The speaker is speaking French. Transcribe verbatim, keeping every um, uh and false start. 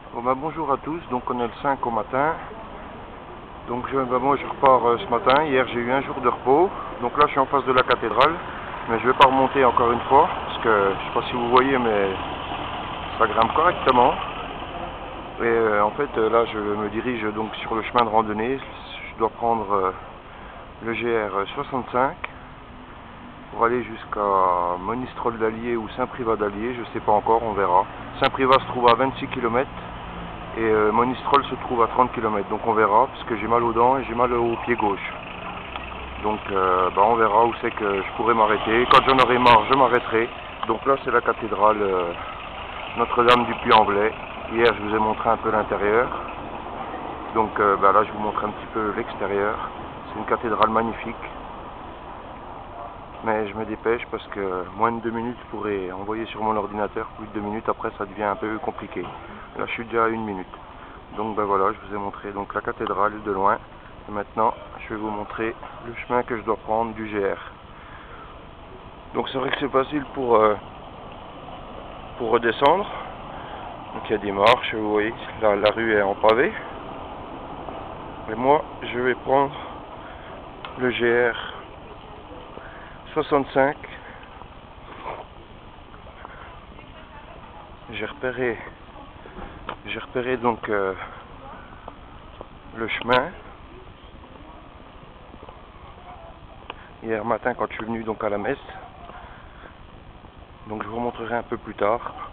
Bon bah bonjour à tous, donc on est le cinq au matin. Donc je, bah moi je repars euh, ce matin, hier j'ai eu un jour de repos. Donc là je suis en face de la cathédrale, mais je vais pas remonter encore une fois, parce que je sais pas si vous voyez mais ça grimpe correctement. Et euh, en fait là je me dirige donc sur le chemin de randonnée, je dois prendre euh, le G R soixante-cinq pour aller jusqu'à Monistrol d'Allier ou Saint-Privat d'Allier, je sais pas encore, on verra. Saint-Privat se trouve à vingt-six kilomètres. Et euh, Monistrol se trouve à trente kilomètres, donc on verra, parce que j'ai mal aux dents et j'ai mal au pied gauche. Donc euh, bah on verra où c'est que je pourrais m'arrêter. Quand j'en aurai marre, je m'arrêterai. Donc là c'est la cathédrale euh, Notre-Dame du Puy-en-Velay. Hier je vous ai montré un peu l'intérieur. Donc euh, bah, là je vous montre un petit peu l'extérieur. C'est une cathédrale magnifique. Mais je me dépêche parce que moins de deux minutes je pourrais envoyer sur mon ordinateur. Plus de deux minutes après ça devient un peu compliqué. Là je suis déjà à une minute. Donc ben voilà, je vous ai montré donc la cathédrale de loin. Et maintenant, je vais vous montrer le chemin que je dois prendre du G R. Donc c'est vrai que c'est facile pour, euh, pour redescendre. Donc il y a des marches, vous voyez, la, la rue est en pavé. Mais moi, je vais prendre le G R soixante-cinq. J'ai repéré, j'ai repéré donc euh, le chemin. Hier matin quand je suis venu donc à la messe. Donc je vous montrerai un peu plus tard.